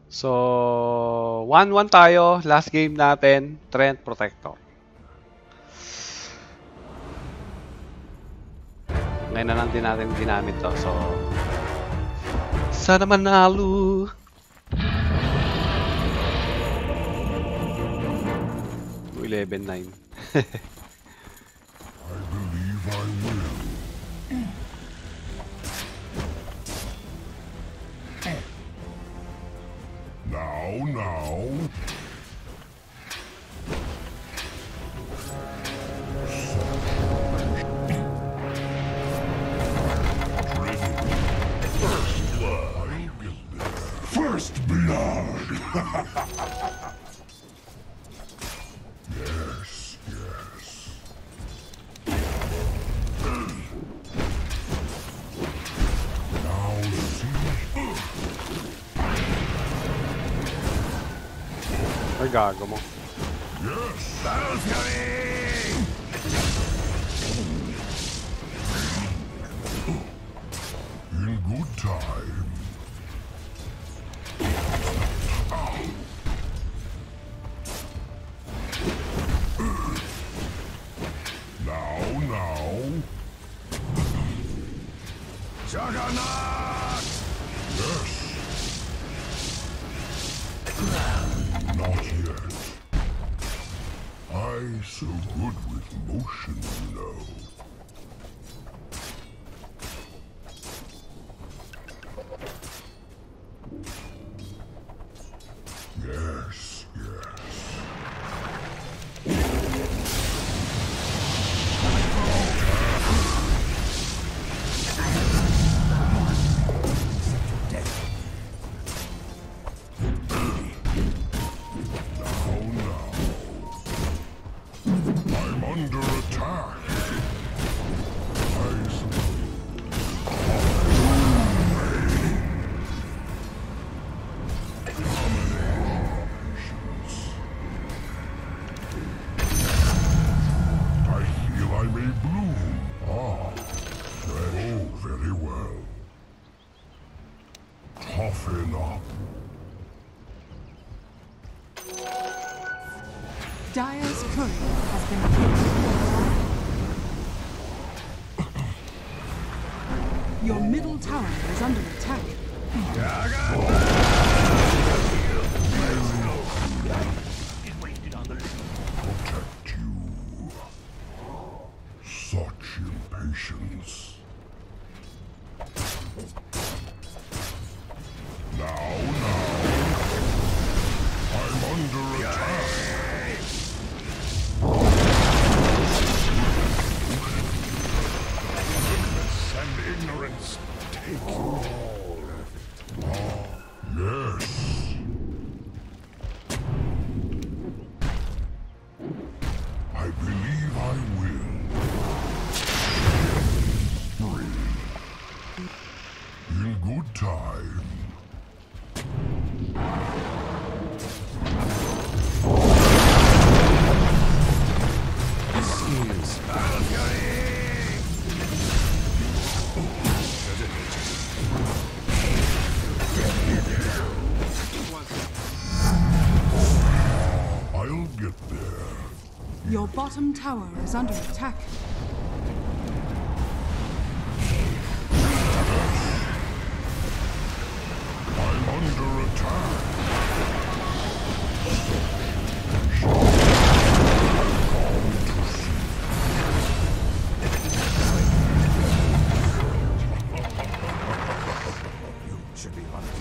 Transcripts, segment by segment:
So, 1-1 tayo. Last game natin, Trent Protector. Ngayon na lang din natin ginamit to. So, sana manalo. 11-9. I believe I will. Now. First blood. Yes. Now see. Ay, gago mo. Yes. Battle Fury. In good time. Now. Juggernaut! Yes. Not yet. I so good with motion, you know. Yes. Now. I'm under attack. I feel I may bloom. Very well. Toughen up. Dire's courier has been killed. Your middle tower is under attack. Protect you. Such impatience. Now. I'm under attack. And ignorance take you all. Yes. I believe I will. In good time. This is Battle Fury! I'll get there. Your bottom tower is under attack. I'm under attack. You should be running.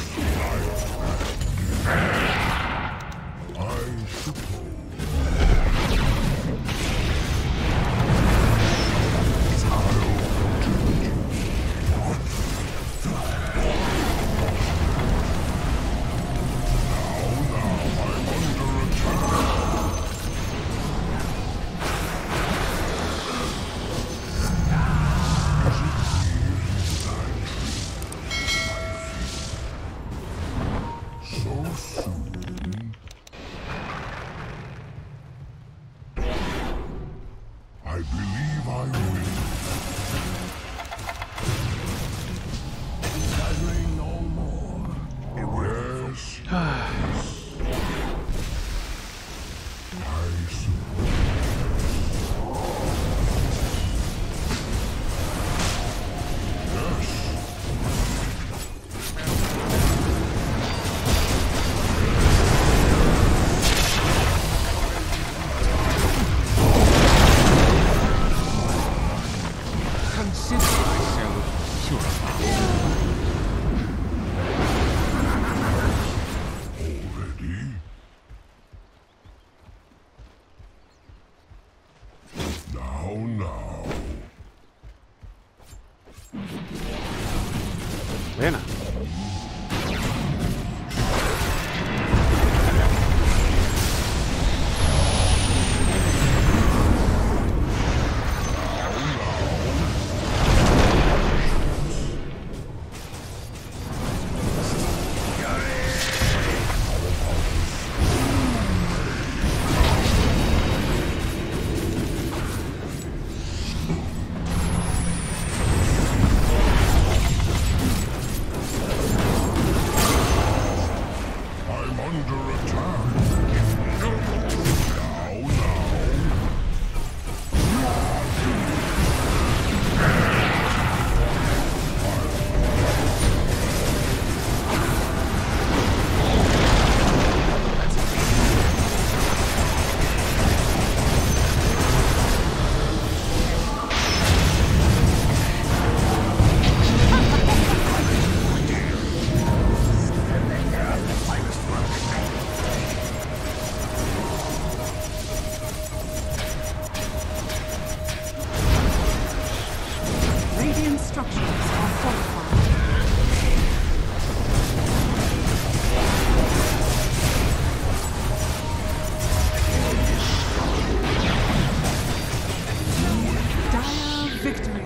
I suppose. I believe I will. Gathering no more. Yes. I suppose. Yes. Consider myself purified. Already? Now. Ayan na. I'm under attack. Now. Radiant structures are fortified. Dire victory.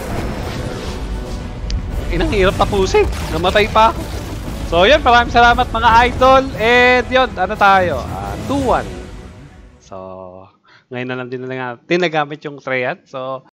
Inang hirap tapusin. Namatay pa ako. So yun, maraming salamat mga idol. And yun, ano tayo? 2-1. So, ngayon na lang din na nagamit yung Treant. So,